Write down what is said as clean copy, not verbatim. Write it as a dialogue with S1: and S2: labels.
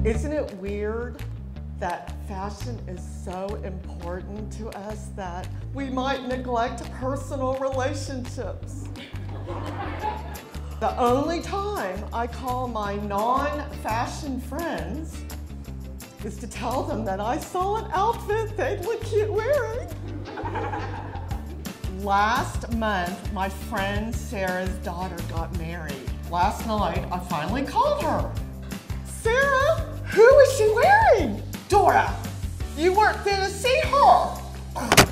S1: Isn't it weird that fashion is so important to us that we might neglect personal relationships? The only time I call my non-fashion friends is to tell them that I saw an outfit they'd look cute wearing. Last month, my friend Sarah's daughter got married. Last night, I finally called her. Sarah, who is she wearing? Dora, you weren't there to see her.